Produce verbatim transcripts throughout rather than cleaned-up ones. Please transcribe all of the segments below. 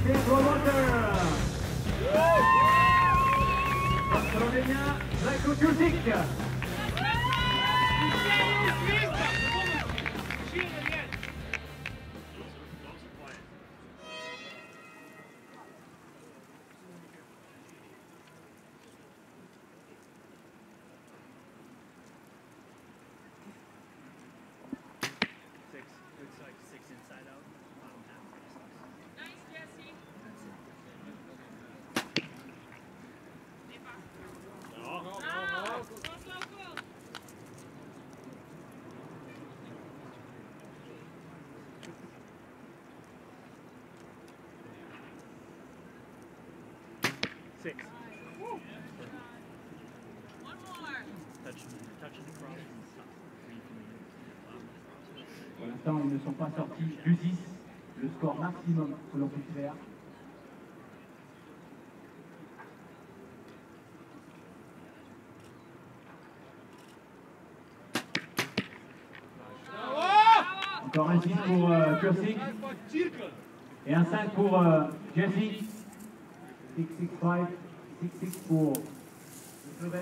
Promoter. Slovenia, Zlatko Đurđić. Six. One more. Touch, touch the cross. Pour l'instant, ils ne sont pas sortis du six, le score maximum que l'on puisse faire. Encore un six pour euh, Đurđić et un cinq pour euh, Jesse. six six cinq, six six pour le Slovène.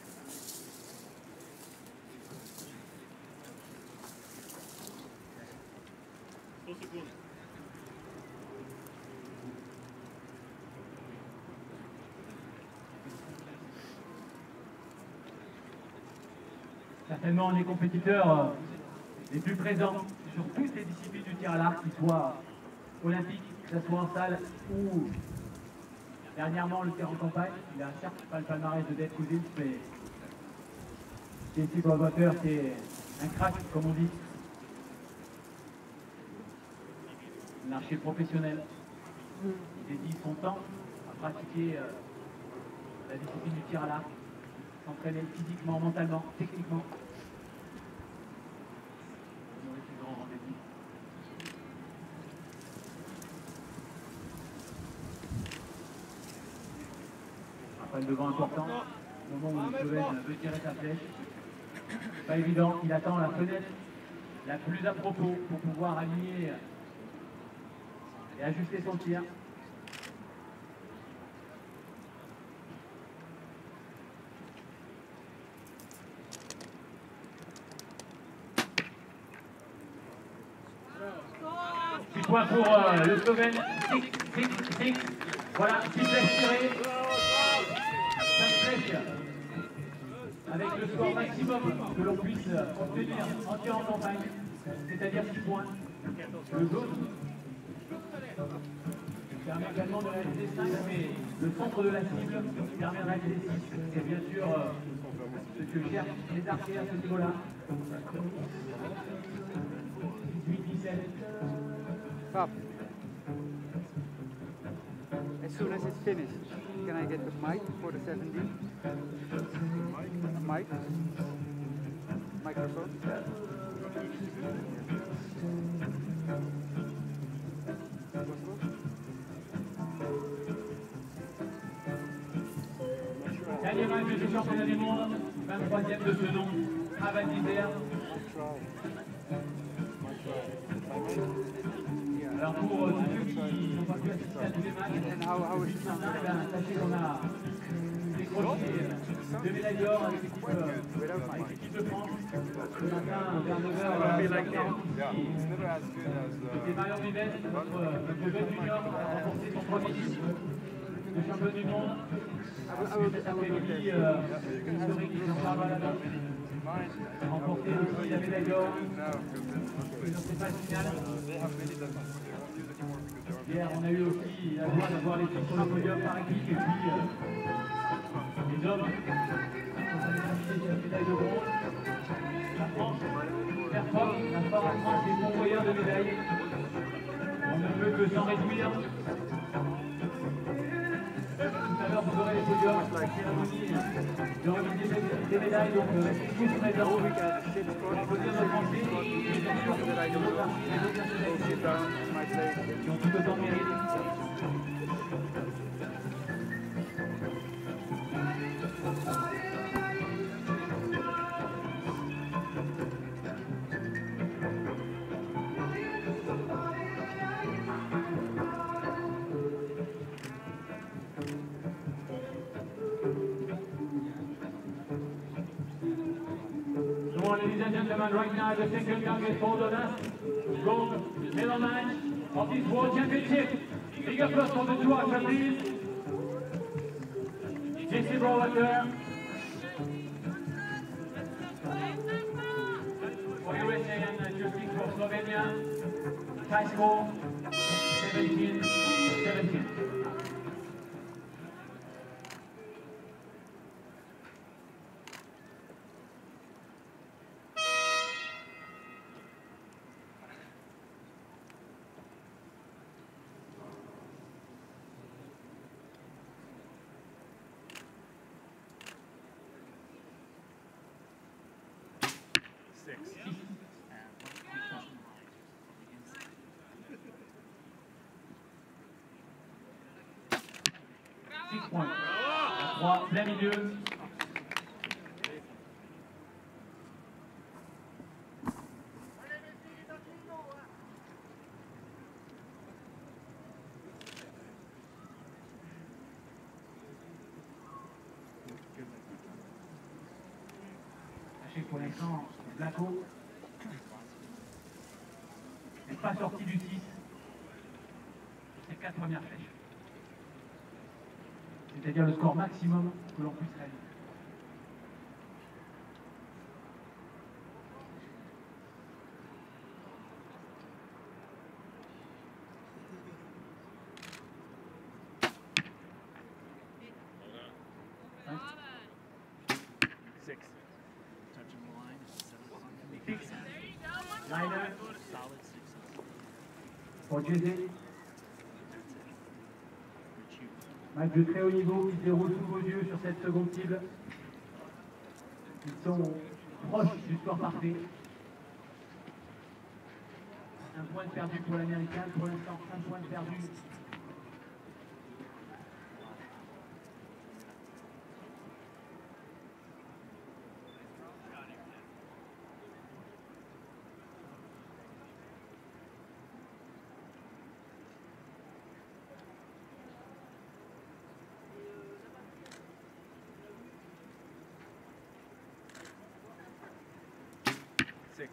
Certainement un des compétiteurs euh, les plus présents sur toutes les disciplines du tir à l'arc, qu'ils soient olympiques, que ce soit en salle ou dernièrement le tir en campagne. Il a certes pas le palmarès de Dave Cousins, mais Jesse Promoter, c'est un crack, comme on dit. Un archer professionnel. Il dédie son temps à pratiquer euh, la discipline du tir à l'arc, s'entraîner physiquement, mentalement, techniquement. Après le devant important, au moment où le Slovène veut tirer sa flèche. Pas évident, il attend la fenêtre la plus à propos pour pouvoir aligner et ajuster son tir. six points pour euh, le Slovène, six, six, six. Voilà, six flèches tirées, cinq flèches avec le score maximum que l'on puisse obtenir en tir en campagne, c'est-à-dire six points. Le jaune permet également de réaliser cinq, mais le centre de la cible permet de réaliser six. C'est bien sûr euh, ce que cherchent les archers à ce niveau-là. dix-huit dix-sept. Pop. As soon as it's finished, can I get the mic for the seventeen? Mic? Microphone? Dernier match de ce championnat du monde, vingt-troisième de ce nom, à Val d'Isère. Alors pour euh, ceux qui n'ont pas pu assister à tous les matchs, sachez qu'on a décroché deux médailles d'or avec l'équipe euh, de France. Ce matin, vers neuf heures quarante-six, c'était Marion Vives, notre, notre jeune junior, a remporté son premier titre de champion du monde. Ensuite, cet après-midi, euh, historique Jean-Charles Valadon a remporté aussi la médaille d'or. Dans ces phases finales. Hier, on a eu aussi la joie d'avoir les filles sur le podium par équipe et puis euh, les hommes qui ont terminé cette médaille de bronze. La France performe, la France est pourvoyeur de médailles. On ne peut que s'en réjouir. Tout à l'heure, vous aurez les podiums, la cérémonie de remise des médailles, donc euh, tous présents pour applaudir nos Français et bien sûr de la qui ont tout autant mérité. ladies and gentlemen, right now the second youngest holder, gold medal match of this World Championship. Big applause for the two archers, please. J C Browater. For U S A and Justin for Slovenia. High score seventeen seventeen. Six. Six points. À trois, plein milieu. Sachez que pour l'instant, Blanco n'est pas sorti du six sur ses quatre premières flèches. C'est-à-dire le score maximum que l'on puisse réaliser. Six. Touching the line. Seven. Six. Liner Solid sixes. pour Jay. Shoot. Match de très haut niveau qui se déroule sous vos yeux sur cette seconde cible. Ils sont proches du score parfait. Un point de perdu pour l'Américain, pour l'instant un point de perdu. Six.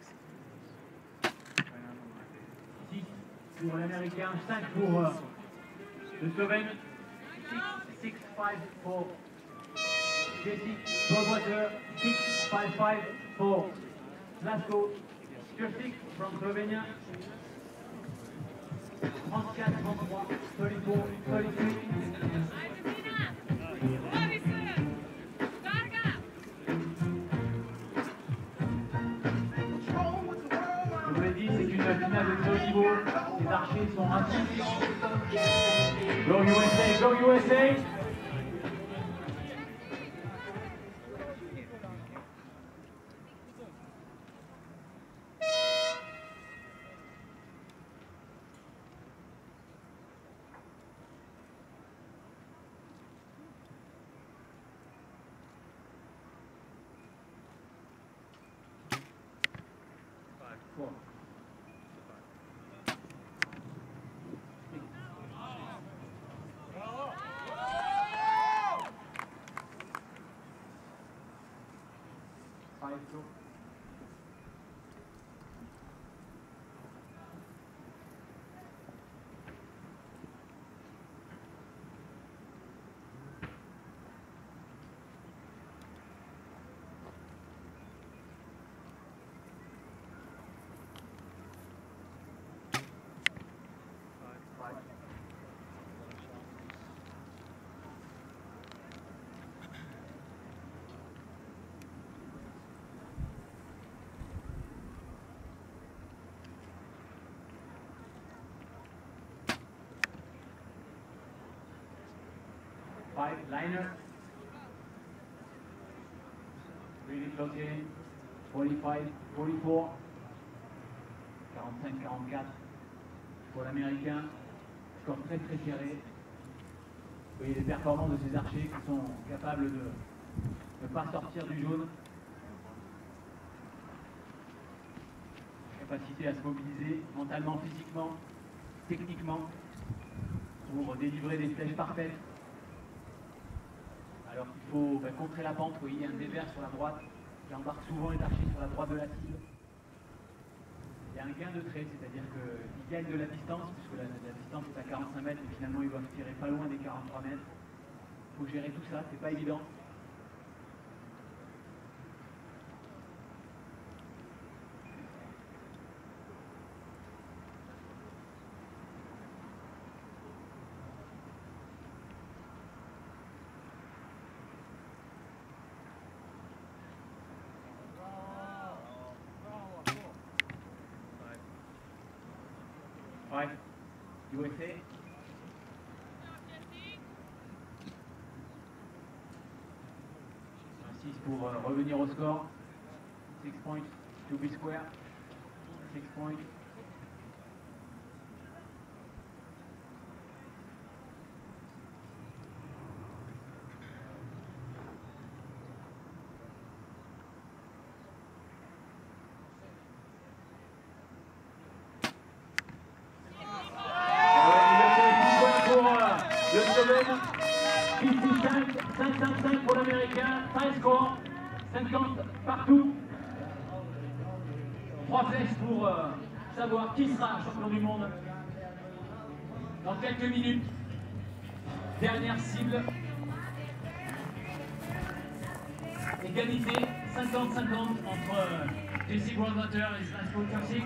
six pour l'Américain, cinq pour euh, le Slovène. six five pour Jesse Browater. six five five pour Glasgow. six from Slovenia. trente-quatre trente-trois, trente-quatre trente-trois. Je vous l'ai dit, c'est une finale de très haut niveau. Les archers sont ravis. Go U S A, go U S A. Four. Five, two. Five. Five, liner. Really close game. forty-five forty-four. quarante-cinq quarante-quatre pour l'Américain. Score très très serré. Vous voyez les performances de ces archers qui sont capables de ne pas sortir du jaune. Capacité à se mobiliser mentalement, physiquement, techniquement pour délivrer des flèches parfaites. Alors qu'il faut ben, contrer la pente, vous voyez un dévers sur la droite qui embarque souvent les archers sur la droite de la cible. Il y a un gain de trait, c'est-à-dire qu'ils gagnent de la distance, puisque la, la distance est à quarante-cinq mètres, mais finalement ils doivent tirer pas loin des quarante-trois mètres. Il faut gérer tout ça, c'est pas évident. Ouais, U S A. six pour euh, revenir au score. six points to be square. six points. Le Slovène, cinq cinq cinq pour l'Américain, tie score, cinquante partout. Trois flèches pour euh, savoir qui sera champion du monde dans quelques minutes. Dernière cible. Égalité cinquante cinquante entre euh, Jesse Broadwater et Laszlo Krajicek.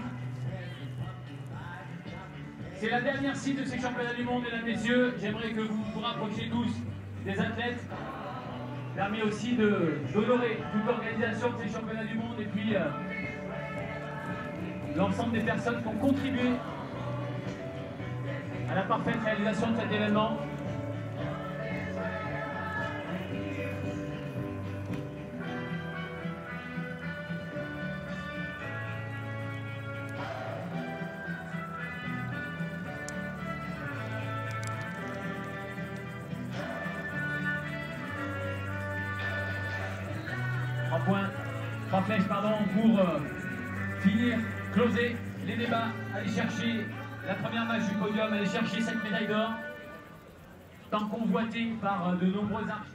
C'est la dernière cible de ces championnats du monde, mesdames, messieurs. J'aimerais que vous vous rapprochiez tous des athlètes. Ça permet aussi d'honorer toute l'organisation de ces championnats du monde et puis euh, l'ensemble des personnes qui ont contribué à la parfaite réalisation de cet événement. Trois points, trois flèches, pardon, pour euh, finir, closer les débats, aller chercher la première match du podium, aller chercher cette médaille d'or, tant convoitée par euh, de nombreux archers.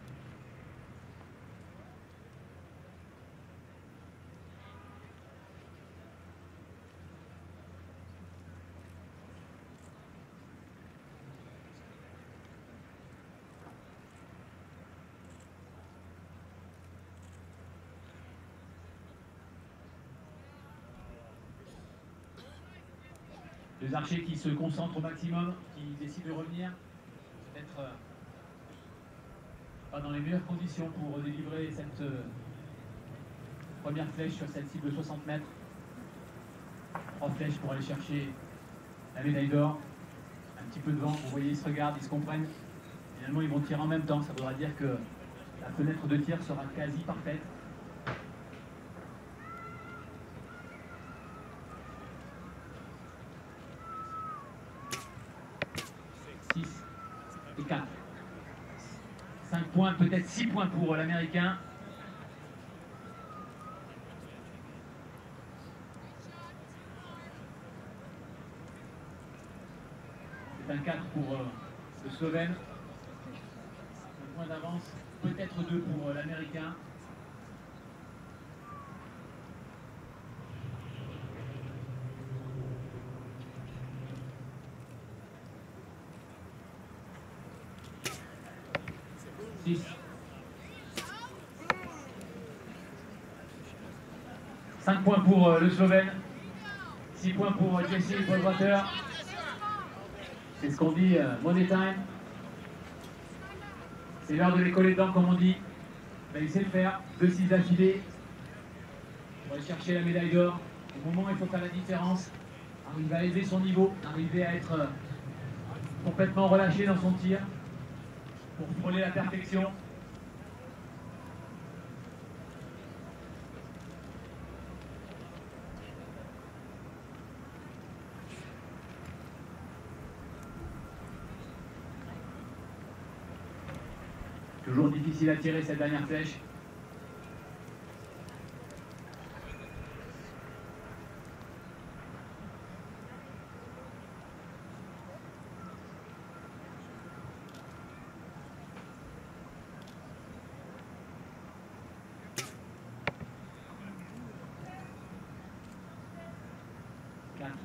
Les archers qui se concentrent au maximum, qui décident de revenir, peut-être euh, pas dans les meilleures conditions pour délivrer cette euh, première flèche sur cette cible de soixante mètres. Trois flèches pour aller chercher la médaille d'or. Un petit peu de vent, vous voyez, ils se regardent, ils se comprennent. Finalement, ils vont tirer en même temps, ça voudra dire que la fenêtre de tir sera quasi parfaite. six et quatre. cinq points, peut-être six points pour l'Américain. C'est un quatre pour euh, le Slovène. Un point d'avance, peut-être deux pour euh, l'Américain. six. cinq points pour euh, le Slovène. six points pour euh, Jesse Broadwater. C'est ce qu'on dit, euh, money time. C'est l'heure de les coller dedans, comme on dit. Ben, il sait le faire. deux six d'affilée. On va chercher la médaille d'or. Au moment où il faut faire la différence, arriver à élever son niveau, arriver à être euh, complètement relâché dans son tir pour frôler la perfection. Toujours difficile à tirer cette dernière flèche.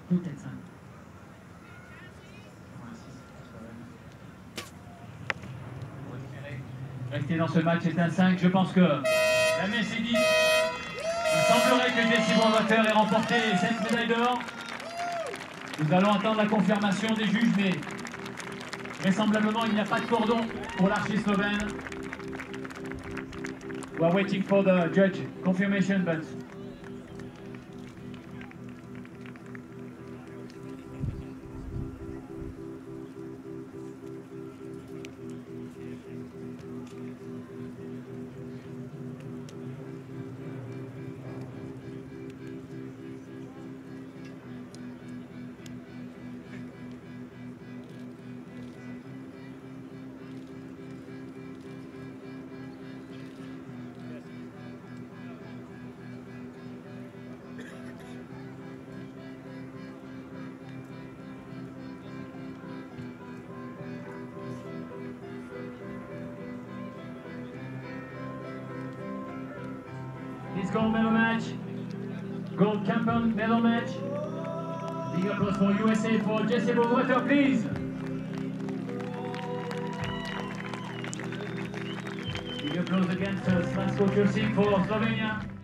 Peut-être cinq. Rester dans ce match, c'est un cinq. Je pense que la messe est dite. Il semblerait que Jesse Bonwater ait remporté cette médaille d'or. Nous allons attendre la confirmation des juges, mais vraisemblablement il n'y a pas de cordon pour l'archer slovène. We are waiting for the judge confirmation, but this gold medal match, gold campion medal match. Big applause for U S A for Jesse Bonwater, please. Big applause against uh, Slavko Jursic for Slovenia.